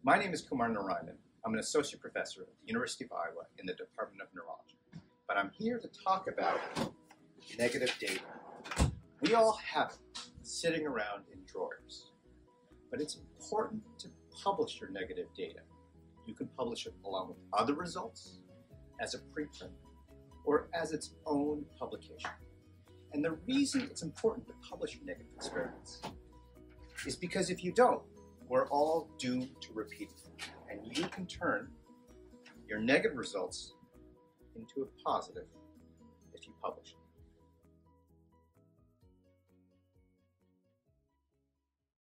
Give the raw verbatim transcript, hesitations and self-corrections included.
My name is Kumar Narayanan. I'm an associate professor at the University of Iowa in the Department of Neurology. But I'm here to talk about negative data. We all have it sitting around in drawers. But it's important to publish your negative data. You can publish it along with other results, as a preprint, or as its own publication. And the reason it's important to publish your negative experiments is because if you don't, we're all doomed to repeat it. And you can turn your negative results into a positive if you publish it.